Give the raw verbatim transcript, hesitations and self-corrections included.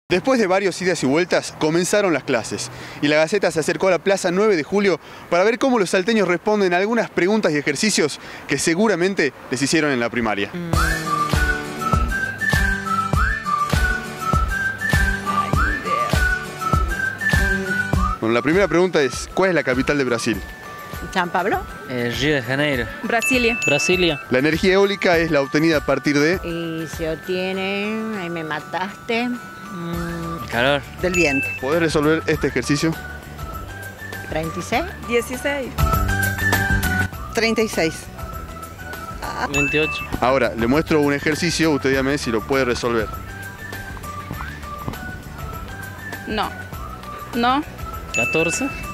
Después de varios idas y vueltas, comenzaron las clases, y la Gaceta se acercó a la Plaza nueve de julio para ver cómo los salteños responden a algunas preguntas y ejercicios que seguramente les hicieron en la primaria. Bueno, la primera pregunta es, ¿cuál es la capital de Brasil? San Pablo. Eh, Río de Janeiro. Brasilia. Brasilia. La energía eólica es la obtenida a partir de... Y se obtiene, ahí me mataste, mm, Calor. del viento. ¿Podés resolver este ejercicio? ¿treinta y seis? dieciséis. treinta y seis. veintiocho. Ahora, le muestro un ejercicio, usted dígame si lo puede resolver. No. No. catorce.